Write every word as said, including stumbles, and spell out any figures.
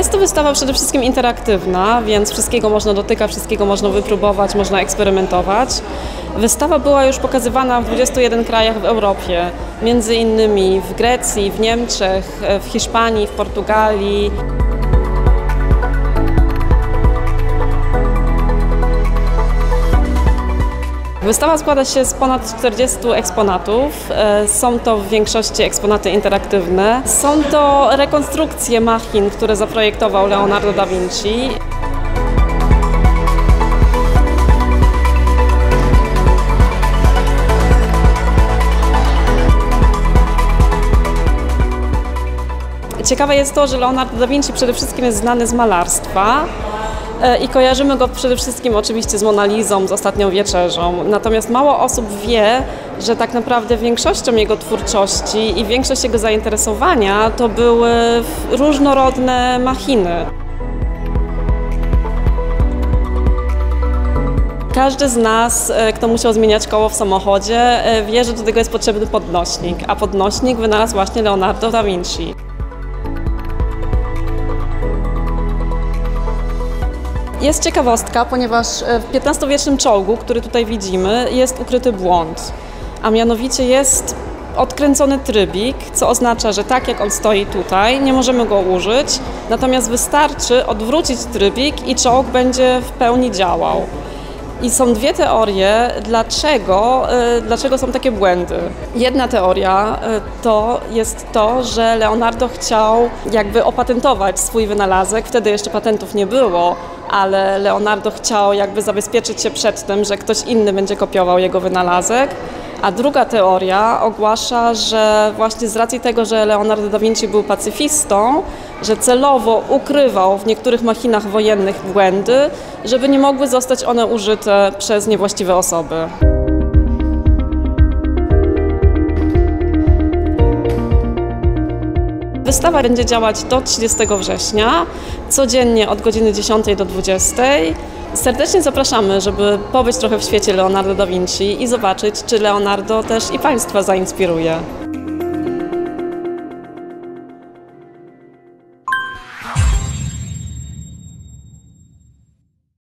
Jest to wystawa przede wszystkim interaktywna, więc wszystkiego można dotykać, wszystkiego można wypróbować, można eksperymentować. Wystawa była już pokazywana w dwudziestu jeden krajach w Europie, między innymi w Grecji, w Niemczech, w Hiszpanii, w Portugalii. Wystawa składa się z ponad czterdziestu eksponatów. Są to w większości eksponaty interaktywne. Są to rekonstrukcje machin, które zaprojektował Leonardo da Vinci. Ciekawe jest to, że Leonardo da Vinci przede wszystkim jest znany z malarstwa. I kojarzymy go przede wszystkim oczywiście z Monalizą, z Ostatnią Wieczerzą. Natomiast mało osób wie, że tak naprawdę większością jego twórczości i większość jego zainteresowania to były różnorodne machiny. Każdy z nas, kto musiał zmieniać koło w samochodzie, wie, że do tego jest potrzebny podnośnik, a podnośnik wynalazł właśnie Leonardo da Vinci. Jest ciekawostka, ponieważ w piętnastowiecznym czołgu, który tutaj widzimy, jest ukryty błąd, a mianowicie jest odkręcony trybik, co oznacza, że tak jak on stoi tutaj, nie możemy go użyć, natomiast wystarczy odwrócić trybik i czołg będzie w pełni działał. I są dwie teorie, dlaczego, dlaczego są takie błędy. Jedna teoria to jest to, że Leonardo chciał jakby opatentować swój wynalazek, wtedy jeszcze patentów nie było, ale Leonardo chciał jakby zabezpieczyć się przed tym, że ktoś inny będzie kopiował jego wynalazek. A druga teoria ogłasza, że właśnie z racji tego, że Leonardo da Vinci był pacyfistą, że celowo ukrywał w niektórych machinach wojennych błędy, żeby nie mogły zostać one użyte przez niewłaściwe osoby. Wystawa będzie działać do trzydziestego września, codziennie od godziny dziesiątej do dwudziestej. Serdecznie zapraszamy, żeby pobyć trochę w świecie Leonardo da Vinci i zobaczyć, czy Leonardo też i Państwa zainspiruje.